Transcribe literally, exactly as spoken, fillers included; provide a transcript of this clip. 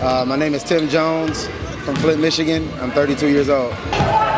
Uh, my name is Tim Jones from Flint, Michigan. I'm thirty-two years old.